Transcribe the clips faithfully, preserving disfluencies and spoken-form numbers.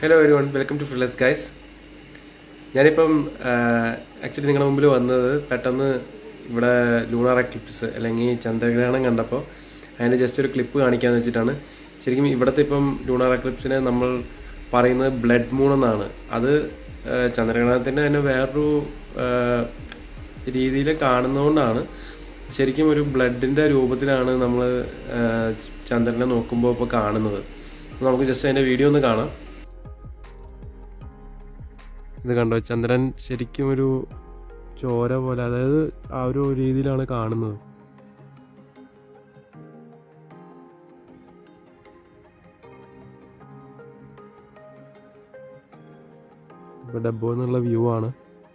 Hello everyone, welcome to Frivolous guys. ഞാനിപ്പം actually നിങ്ങളുടെ മുമ്പിൽ വന്നത് പെട്ടെന്ന് ഇവിടെ ലൂണാർ എക്ലിപ്സ് അല്ലെങ്കിൽ ചന്ദ്രഗ്രഹണം കണ്ടപ്പോൾ അതിൻ്റെ ജസ്റ്റ് ഒരു ക്ലിപ്പ് കാണിക്കാമെന്ന് വെച്ചിട്ടാണ്. ശരിക്കും ഇവിടുത്തെ ഇപ്പം ലൂണാർ എക്ലിപ്സിനെ നമ്മൾ പറയുന്നത് ബ്ലഡ് മൂൺ എന്നാണ്. അത് ചന്ദ്രഗ്രഹണത്തിൻ്റെ തന്നെ വേറൊരു രീതിയിൽ കാണുന്നതുകൊണ്ടാണ്. ശരിക്കും ഒരു ബ്ലഡിൻ്റെ രൂപത്തിലാണ് നമ്മൾ ചന്ദ്രനെ നോക്കുമ്പോൾ ഇപ്പോൾ കാണുന്നത്. നമുക്ക് ജസ്റ്റ് അതിൻ്റെ വീഡിയോ ഒന്ന് കാണാം. ഇത് കണ്ടോ, ചന്ദ്രൻ ശരിക്കും ഒരു ചോര പോലെ, അതായത് ആ ഒരു രീതിയിലാണ് കാണുന്നത്. ഇപ്പോൾ ഡബ്ബോ എന്നുള്ള വ്യൂ ആണ്.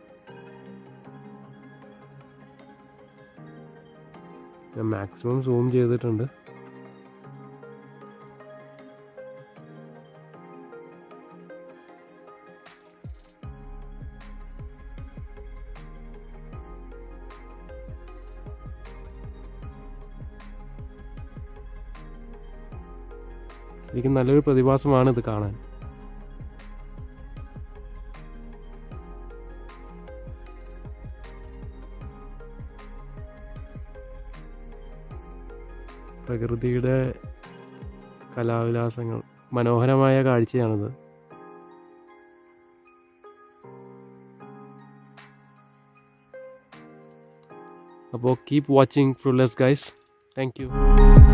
ഞാൻ മാക്സിമം സൂം ചെയ്തിട്ടുണ്ട്. ശരിക്കും നല്ലൊരു പ്രതിഭാസമാണ് ഇത് കാണാൻ. പ്രകൃതിയുടെ കലാവിലാസങ്ങൾ, മനോഹരമായ കാഴ്ചയാണിത്. അപ്പോൾ keep watching frivolous guys. Thank U.